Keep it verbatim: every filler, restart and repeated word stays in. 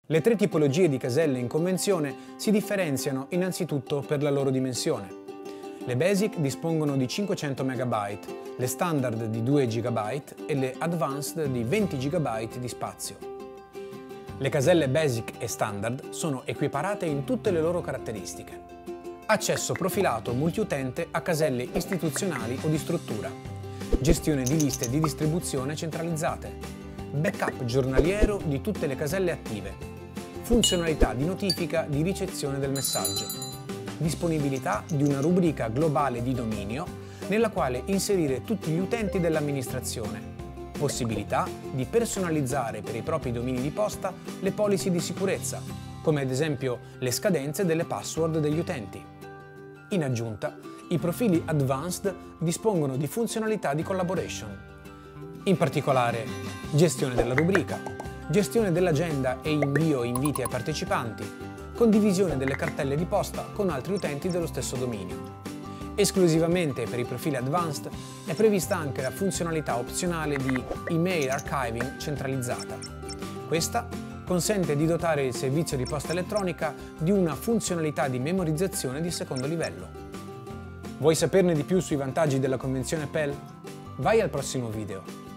Le tre tipologie di caselle in convenzione si differenziano innanzitutto per la loro dimensione. Le Basic dispongono di cinquecento megabyte, le Standard di due gigabyte e le Advanced di venti gigabyte di spazio. Le caselle Basic e Standard sono equiparate in tutte le loro caratteristiche. Accesso profilato multiutente a caselle istituzionali o di struttura, gestione di liste di distribuzione centralizzate, backup giornaliero di tutte le caselle attive, funzionalità di notifica di ricezione del messaggio, disponibilità di una rubrica globale di dominio nella quale inserire tutti gli utenti dell'amministrazione, possibilità di personalizzare per i propri domini di posta le policy di sicurezza, come ad esempio le scadenze delle password degli utenti. In aggiunta, i profili Advanced dispongono di funzionalità di collaboration, in particolare gestione della rubrica, gestione dell'agenda e invio inviti ai partecipanti, condivisione delle cartelle di posta con altri utenti dello stesso dominio. Esclusivamente per i profili Advanced è prevista anche la funzionalità opzionale di Email Archiving centralizzata. Questa consente di dotare il servizio di posta elettronica di una funzionalità di memorizzazione di secondo livello. Vuoi saperne di più sui vantaggi della convenzione P E L? Vai al prossimo video.